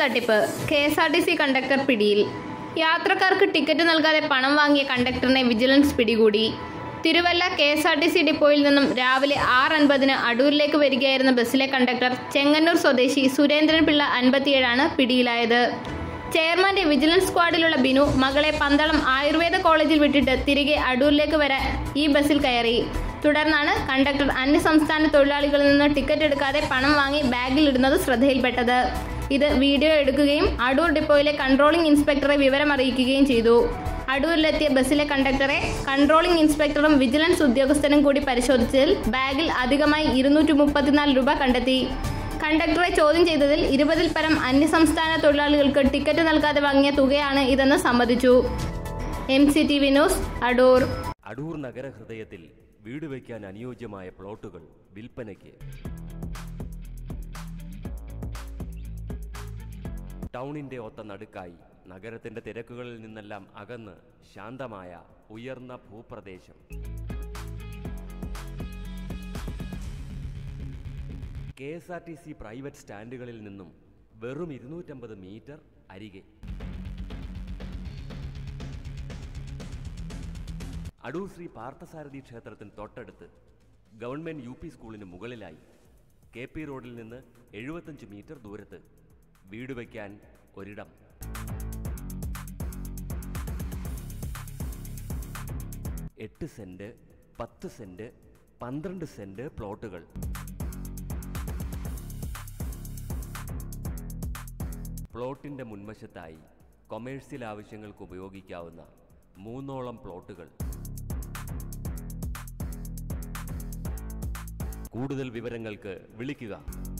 തട്ടിപ്പ്. KSRTC conductor പിടിയിൽ. യാത്രക്കാർക്ക് ടിക്കറ്റ് നൽകാതെ പണം വാങ്ങിയ കണ്ടക്ടറിനെ വിജിലൻസ് പിടികൂടി. തിരുവല്ല KSRTC ഡിപ്പോയിൽ നിന്നും രാവിലെ 6:50 അടൂരിലേക്ക് വരികയായിരുന്ന ബസ്സിലെ കണ്ടക്ടർ ചെങ്ങന്നൂർ സ്വദേശി സുരേന്ദ്രൻ പിള്ള 57 പിടിയിലായത്. ചെയർമാന്റെ വിജിലൻസ് സ്ക്വാഡിലുള്ള ബിനു മകളെ പന്തളം ആയുർവേദ കോളേജിൽ വിട്ടിട്ട് തിരികെ അടൂരിലേക്ക് വരാൻ ഈ ബസ്സിൽ കയറി. തുടർന്നാണ് കണ്ടക്ടർ അന്യസംസ്ഥാന തൊഴിലാളികളിൽ നിന്ന് ടിക്കറ്റ് എടുക്കാതെ പണം വാങ്ങി ബാഗിൽ ഇടുന്നത് ശ്രദ്ധയിൽപ്പെട്ടത്. ഇത് വീഡിയോ എടുക്കുകയും അടൂർ ഡിപ്പോയിലെ കൺട്രോളിംഗ് ഇൻസ്പെക്ടറെ വിവരമറിയിക്കുകയും ചെയ്തു. അടൂരിലെത്തിയ ബസ്സിലെ കണ്ടക്ടറെ കൺട്രോളിംഗ് ഇൻസ്പെക്ടറും വിജിലൻസ് ഉദ്യോഗസ്ഥനും കൂടി പരിശോധിച്ചതിൽ ബാഗിൽ അധികമായി 234 രൂപ കണ്ടെത്തി. കണ്ടക്ടറെ ചോദ്യം ചെയ്തതിൽ 20-ൽ പരം അന്യസംസ്ഥാന തൊഴിലാളികൾക്ക് ടിക്കറ്റ് നൽകാതെ വാങ്ങിയ തുകയാണ് ഇതെന്ന് സമ്മതിച്ചു. MCTV news, Adoor. അടൂർ നഗരഹൃദയത്തിൽ വീട് വയ്ക്കാൻ അനുയോജ്യമായ പ്ലോട്ടുകൾ വിൽപ്പനയ്ക്ക്. ടൗണിന്റെ ഒത്ത നടുക്കായി നഗരത്തിന്റെ തിരക്കുകളിൽ നിന്നെല്ലാം അകന്ന് ശാന്തമായ ഉയർന്ന ഭൂപ്രദേശം. KSRTC പ്രൈവറ്റ് സ്റ്റാൻഡുകളിൽ നിന്നും വെറും 250 മീറ്റർ അരികെ. അടൂർ ശ്രീ പാർത്ഥസാരഥി ക്ഷേത്രത്തിന് തൊട്ടടുത്ത് ഗവൺമെന്റ് UP സ്കൂളിന് മുകളിലായി KP റോഡിൽ നിന്ന് 75 മീറ്റർ ദൂരത്ത് വീട് വയ്ക്കാൻ ഒരിടം. എട്ട് സെന്റ്, 10 സെന്റ്, 12 സെന്റ് പ്ലോട്ടുകൾ. പ്ലോട്ടിന്റെ മുൻവശത്തായി കൊമേഴ്സ്യൽ ആവശ്യങ്ങൾക്ക് ഉപയോഗിക്കാവുന്ന 3ഓളം പ്ലോട്ടുകൾ. കൂടുതൽ വിവരങ്ങൾക്ക് വിളിക്കുക.